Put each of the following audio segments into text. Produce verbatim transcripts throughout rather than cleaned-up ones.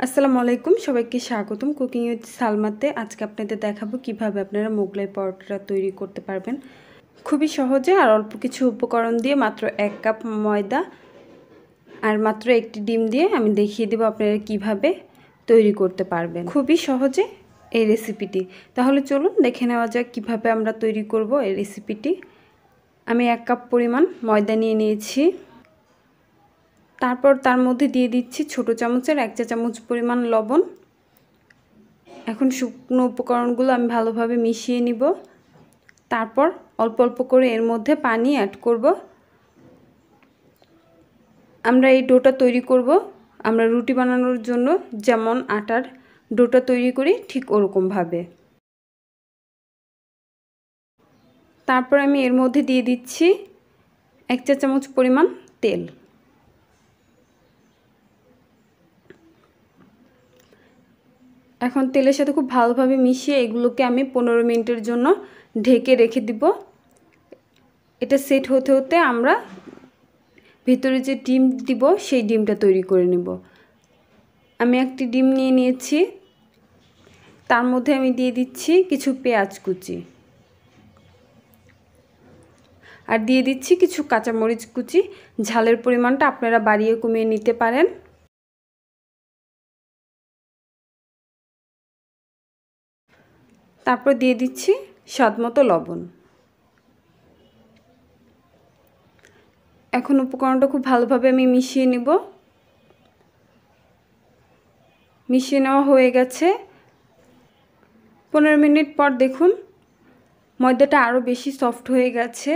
আসসালামু আলাইকুম সবাইকে স্বাগতম কুকিং উইথ সালমাতে। আজকে আপনাদের দেখাবো কিভাবে আপনারা মোগলাই পরোটা তৈরি করতে পারবেন খুবই সহজে আর অল্প কিছু উপকরণ দিয়ে। মাত্র এক কাপ ময়দা আর মাত্র একটি ডিম দিয়ে আমি দেখিয়ে দেব আপনারা কিভাবে তৈরি করতে পারবেন খুবই সহজে এই রেসিপিটি। তাহলে চলুন দেখে নেওয়া যাক কিভাবে আমরা তৈরি করব এই রেসিপিটি। আমি এক কাপ পরিমাণ ময়দা নিয়ে নিয়েছি। তারপর তার মধ্যে দিয়ে দিচ্ছি ছোট চামচের এক চা চামচ পরিমাণ লবণ। এখন শুকনো উপকরণগুলো আমি ভালোভাবে মিশিয়ে নিব। তারপর অল্প অল্প করে এর মধ্যে পানি অ্যাড করব। আমরা এই ডোটা তৈরি করব আমরা রুটি বানানোর জন্য যেমন আটার ডোটা তৈরি করি ঠিক ওরকমভাবে। তারপর আমি এর মধ্যে দিয়ে দিচ্ছি এক চা চামচ পরিমাণ তেল। এখন তেলের সাথে খুব ভালোভাবে মিশিয়ে এগুলোকে আমি পনেরো মিনিটের জন্য ঢেকে রেখে দিব। এটা সেট হতে হতে আমরা ভিতরে যে ডিম দিব সেই ডিমটা তৈরি করে নেব। আমি একটি ডিম নিয়ে নিয়েছি। তার মধ্যে আমি দিয়ে দিচ্ছি কিছু পেঁয়াজ কুচি আর দিয়ে দিচ্ছি কিছু কাঁচামরিচ কুচি। ঝালের পরিমাণটা আপনারা বাড়িয়ে কমিয়ে নিতে পারেন। তারপর দিয়ে দিচ্ছি স্বাদমতো লবণ। এখন উপকরণটা খুব ভালোভাবে আমি মিশিয়ে নেব। মিশিয়ে নেওয়া হয়ে গেছে। পনেরো মিনিট পর দেখুন ময়দাটা আরও বেশি সফট হয়ে গেছে।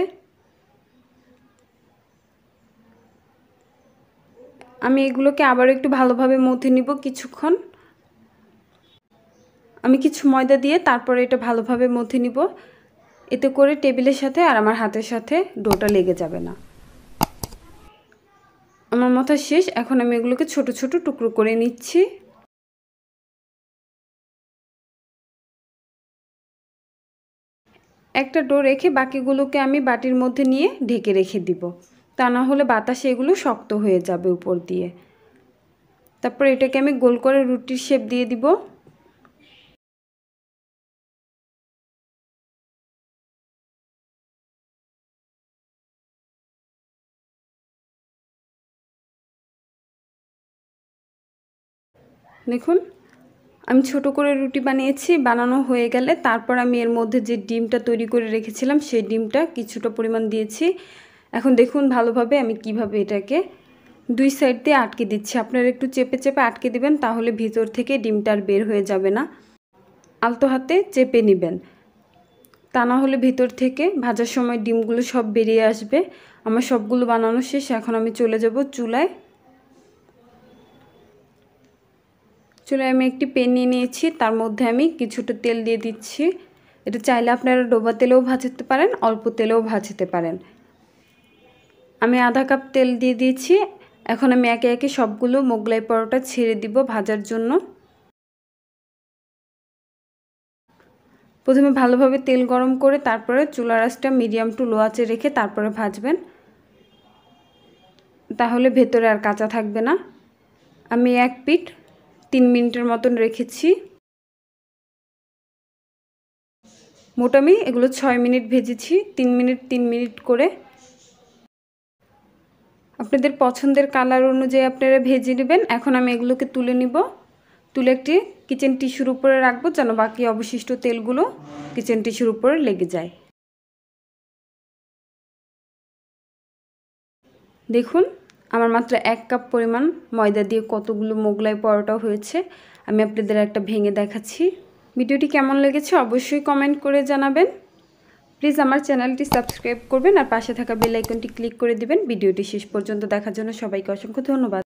আমি এগুলোকে আবার একটু ভালোভাবে মথে নিব কিছুক্ষণ। আমি কিছু ময়দা দিয়ে তারপরে এটা ভালোভাবে মথে নিব। এতে করে টেবিলের সাথে আর আমার হাতের সাথে ডোটা লেগে যাবে না। আমার মথা শেষ। এখন আমি এগুলোকে ছোট ছোট টুকরো করে নিচ্ছি। একটা ডো রেখে বাকিগুলোকে আমি বাটির মধ্যে নিয়ে ঢেকে রেখে দিব। তা না হলে বাতাসে এগুলো শক্ত হয়ে যাবে উপর দিয়ে। তারপর এটাকে আমি গোল করে রুটির শেপ দিয়ে দিব। দেখুন আমি ছোট করে রুটি বানিয়েছি। বানানো হয়ে গেলে তারপর আমি এর মধ্যে যে ডিমটা তৈরি করে রেখেছিলাম সেই ডিমটা কিছুটা পরিমাণ দিয়েছি। এখন দেখুন ভালোভাবে আমি কিভাবে এটাকে দুই সাইড দিয়ে আটকে দিচ্ছি। আপনারা একটু চেপে চেপে আটকে দিবেন, তাহলে ভিতর থেকে ডিমটা আর বের হয়ে যাবে না। আলতো হাতে চেপে নেবেন, তা না হলে ভিতর থেকে ভাজার সময় ডিমগুলো সব বেরিয়ে আসবে। আমার সবগুলো বানানো শেষ। এখন আমি চলে যাব চুলায়। চুলায় আমি একটি প্যান নিয়ে নিয়েছি। তার মধ্যে আমি কিছুটা তেল দিয়ে দিচ্ছি। এটা চাইলে আপনারা ডোবা তেলেও ভাজতে পারেন, অল্প তেলেও ভাজতে পারেন। আমি আধা কাপ তেল দিয়ে দিয়েছি। এখন আমি একে একে সবগুলো মোগলাই পরোটা ছেড়ে দিব ভাজার জন্য। প্রথমে ভালোভাবে তেল গরম করে তারপরে চুলার আঁচটা মিডিয়াম টু লো আঁচে রেখে তারপরে ভাজবেন, তাহলে ভেতরে আর কাঁচা থাকবে না। আমি এক পিঠ তিন মিনিটের মতন রেখেছি। মোট আমি এগুলো ছয় মিনিট ভেজেছি, তিন মিনিট তিন মিনিট করে। আপনাদের পছন্দের কালার অনুযায়ী আপনারা ভেজে নেবেন। এখন আমি এগুলোকে তুলে নিব। তুলে একটি কিচেন টিস্যুর উপরে রাখবো যেন বাকি অবশিষ্ট তেলগুলো কিচেন টিস্যুর উপরে লেগে যায়। দেখুন আমার মাত্র এক কাপ পরিমাণ ময়দা দিয়ে কতগুলো মোগলাই পরোটা হয়েছে। আমি আপনাদের একটা ভেঙে দেখাচ্ছি। ভিডিওটি কেমন লেগেছে অবশ্যই কমেন্ট করে জানাবেন। প্লিজ আমার চ্যানেলটি সাবস্ক্রাইব করবেন আর পাশে থাকা বেল আইকনটি ক্লিক করে দিবেন। ভিডিওটি শেষ পর্যন্ত দেখার জন্য সবাইকে অসংখ্য ধন্যবাদ।